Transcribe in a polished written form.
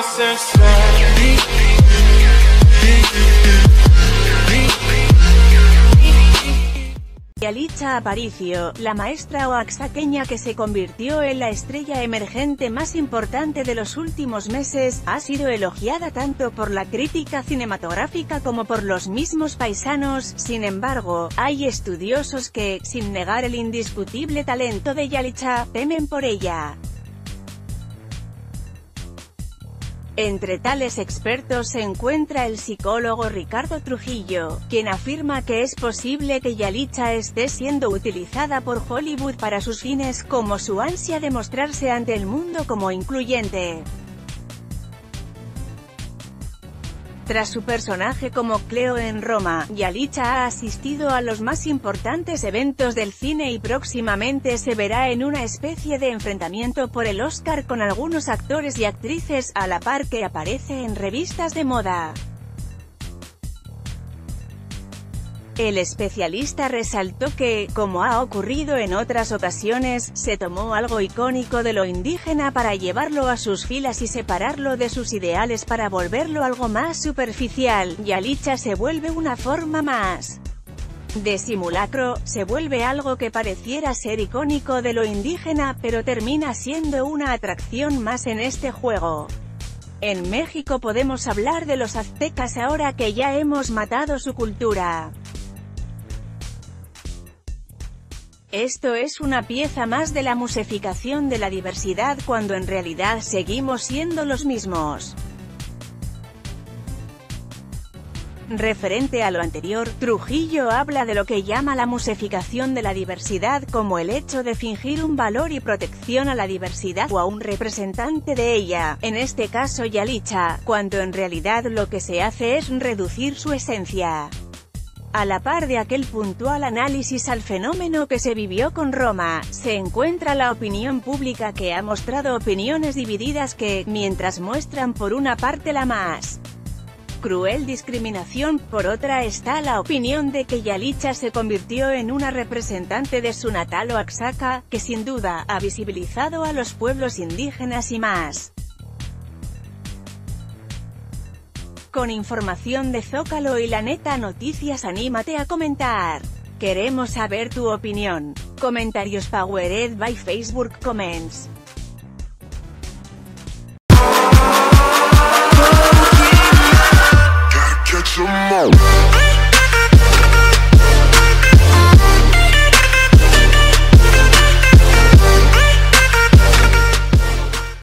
Yalitza Aparicio, la maestra oaxaqueña que se convirtió en la estrella emergente más importante de los últimos meses, ha sido elogiada tanto por la crítica cinematográfica como por los mismos paisanos. Sin embargo, hay estudiosos que, sin negar el indiscutible talento de Yalitza, temen por ella. Entre tales expertos se encuentra el psicólogo Ricardo Trujillo, quien afirma que es posible que Yalitza esté siendo utilizada por Hollywood para sus fines, como su ansia de mostrarse ante el mundo como incluyente. Tras su personaje como Cleo en Roma, Yalitza ha asistido a los más importantes eventos del cine y próximamente se verá en una especie de enfrentamiento por el Oscar con algunos actores y actrices, a la par que aparece en revistas de moda. El especialista resaltó que, como ha ocurrido en otras ocasiones, se tomó algo icónico de lo indígena para llevarlo a sus filas y separarlo de sus ideales para volverlo algo más superficial. Yalitza se vuelve una forma más de simulacro, se vuelve algo que pareciera ser icónico de lo indígena, pero termina siendo una atracción más en este juego. En México podemos hablar de los aztecas ahora que ya hemos matado su cultura. Esto es una pieza más de la musificación de la diversidad cuando en realidad seguimos siendo los mismos. Referente a lo anterior, Trujillo habla de lo que llama la musificación de la diversidad como el hecho de fingir un valor y protección a la diversidad o a un representante de ella, en este caso Yalitza, cuando en realidad lo que se hace es reducir su esencia. A la par de aquel puntual análisis al fenómeno que se vivió con Roma, se encuentra la opinión pública que ha mostrado opiniones divididas que, mientras muestran por una parte la más cruel discriminación, por otra está la opinión de que Yalitza se convirtió en una representante de su natal Oaxaca, que sin duda, ha visibilizado a los pueblos indígenas y más. Con información de Zócalo y La Neta Noticias, anímate a comentar. Queremos saber tu opinión. Comentarios powered by Facebook Comments.